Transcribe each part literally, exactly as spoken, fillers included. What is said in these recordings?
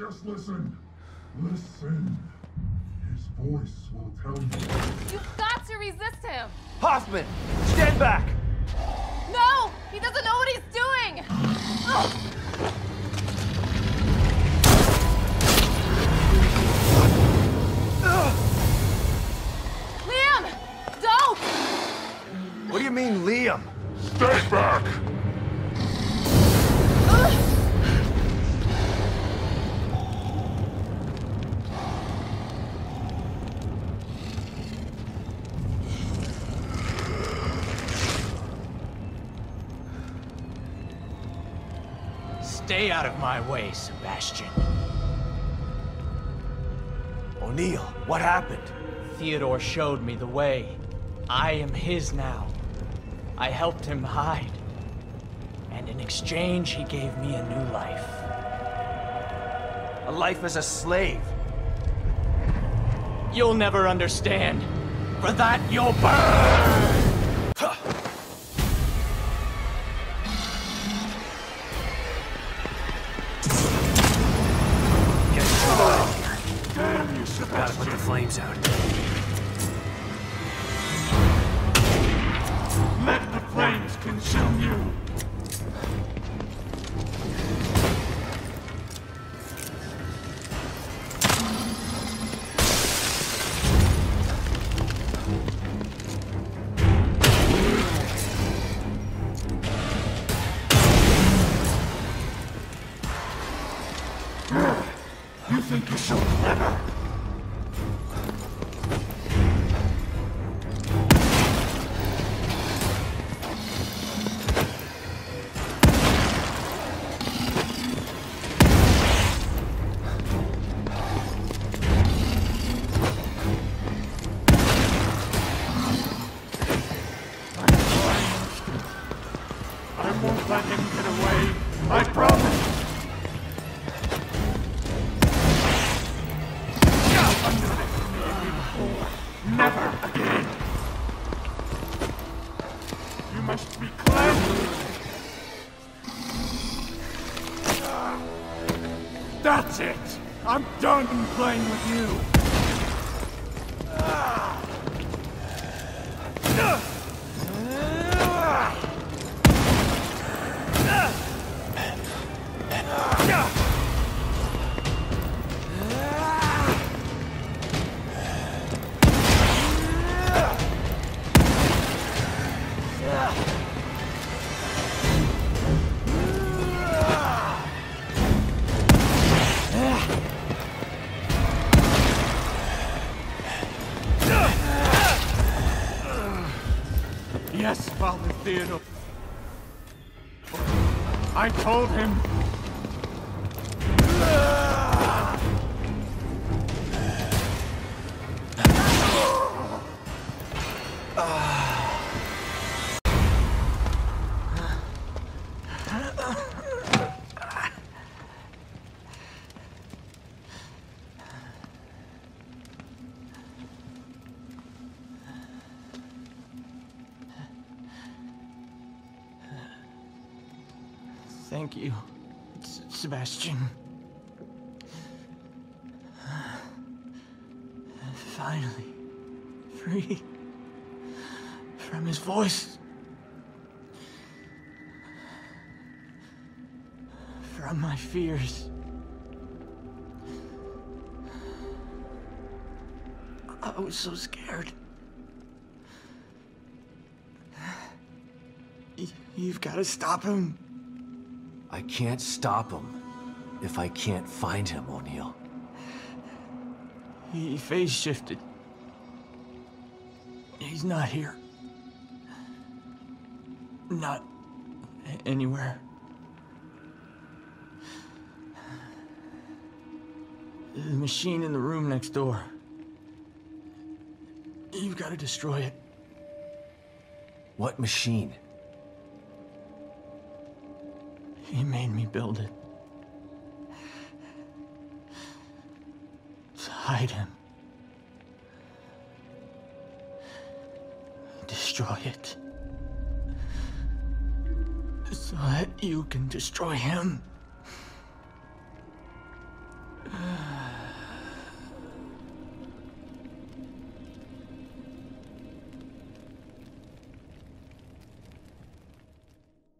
Just listen. Listen. His voice will tell you. You've got to resist him! Hoffman! Stand back! No! He doesn't know what he's doing! Ugh. Liam! Don't! What do you mean, Liam? Stay back! Stay out of my way, Sebastian. O'Neill, what happened? Theodore showed me the way. I am his now. I helped him hide. And in exchange, he gave me a new life. A life as a slave. You'll never understand. For that, you'll burn! Damn you, Sebastian. Gotta put the flames out. Let the flames consume you. You think you're so clever? I won't let him get away. I promise. Never again! You must be cleansed! That's it! I'm done playing with you! Yes, Father Theodore. I told him. Thank you, S- Sebastian. Finally, free from his voice. From my fears. I was so scared. Y- You've got to stop him. I can't stop him if I can't find him, O'Neill. He phase shifted. He's not here. Not anywhere. The machine in the room next door. You've got to destroy it. What machine? He made me build it. To hide him. Destroy it. So that you can destroy him.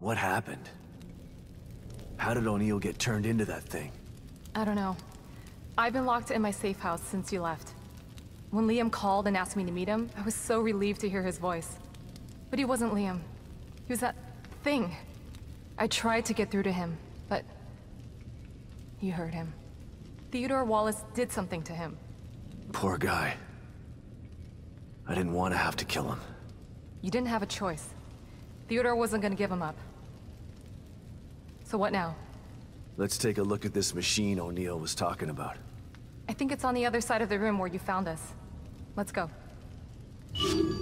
What happened? How did O'Neill get turned into that thing? I don't know. I've been locked in my safe house since you left. When Liam called and asked me to meet him, I was so relieved to hear his voice. But he wasn't Liam. He was that thing. I tried to get through to him, but... you heard him. Theodore Wallace did something to him. Poor guy. I didn't want to have to kill him. You didn't have a choice. Theodore wasn't gonna give him up. So what now? Let's take a look at this machine O'Neill was talking about. I think it's on the other side of the room where you found us. Let's go.